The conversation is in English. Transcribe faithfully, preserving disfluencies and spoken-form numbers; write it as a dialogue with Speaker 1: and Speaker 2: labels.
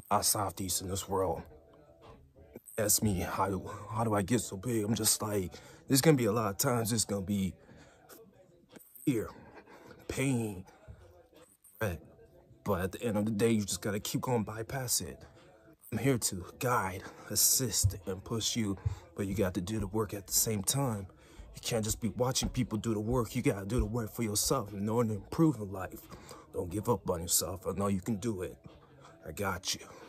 Speaker 1: I softies in this world. Ask me how how do I get so big? I'm just like, there's gonna be a lot of times there's gonna be fear, pain, regret. But at the end of the day, you just gotta keep going bypass it. I'm here to guide, assist, and push you, but you got to do the work at the same time. You can't just be watching people do the work. You gotta do the work for yourself in order to improve in life. Don't give up on yourself. I know you can do it. I got you.